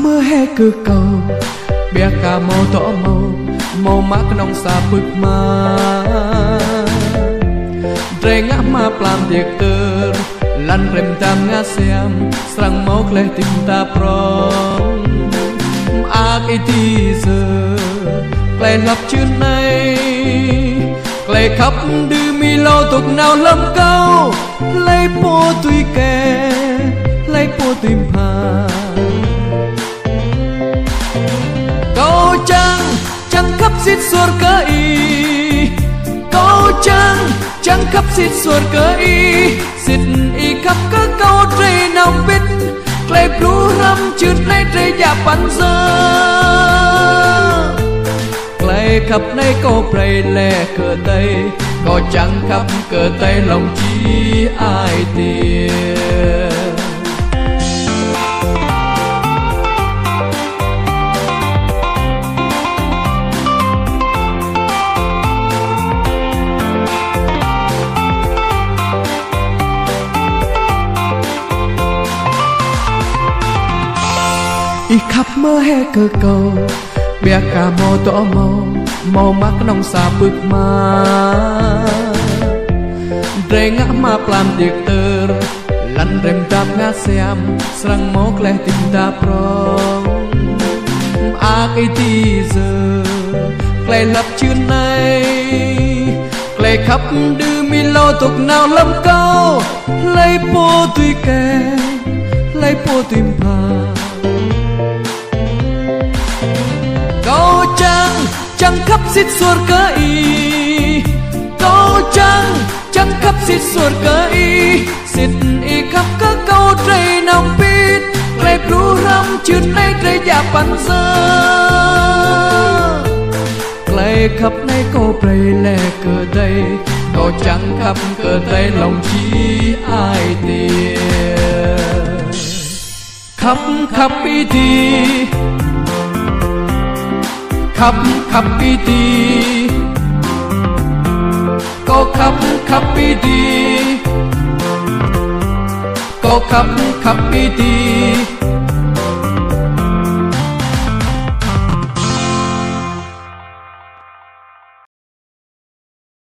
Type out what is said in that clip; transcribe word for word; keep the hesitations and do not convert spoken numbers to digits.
mưa hè cứ cầu bia cà màu tỏ màu màu mát nông xa bực mà rê ngã ma plam tiệc tơ lăn rem tam ngã xem sang máu kle tim ta prong a cái tí giờ kle lấp chưa này kle khắp đưa mi lâu tục nào lâm cao lấy po tuy kè lấy po tìm hà câu trăng trăng khắp xít xuân cơ y câu trăng trăng khắp xít xuân cơ y xít y khắp các câu trây nào biết clay blue ram chứt nay trây giả bắn giờ clay khắp nay câu play lè cờ tây có trăng khắp cờ tây lòng chi ai tiền y khắp mơ hè cơ cầu bia cà màu tỏ màu màu mát nông xa bực mà rê ngã ma plam tiệc tơ lăn rem tam ngã xem sang máu kle tim ta prong a cái tí giờ kle lấp chưa này kle khắp đưa mi lâu tục nào lâm cao lấy po tuy kè lấy po tìm hà câu trăng trăng khắp xít xuân cơ y câu trăng trăng khắp xít xuân cơ y xít y khắp các câu trây nòng biết clay blue ram chứt nay trây giả bắn giờ clay khắp nay câu play lè cờ tây câu trăng khắp cờ tây lòng chi ai tiền khắp khắp y thì khắp khắp y tí có khắp khắp y tí có khắp khắp y tí